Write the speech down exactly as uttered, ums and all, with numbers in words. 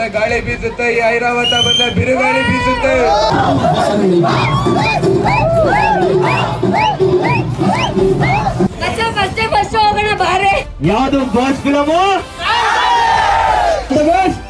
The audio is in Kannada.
ಬಂದ ಗಾಳಿ ಬೀಸುತ್ತೆ, ಈ ಐರಾವತ ಬಂದ ಬಿರುಗಾಳಿ ಬೀಸುತ್ತೆ. ಯಾವ್ದು ಬಾಸ್ ಫಿಲಮು?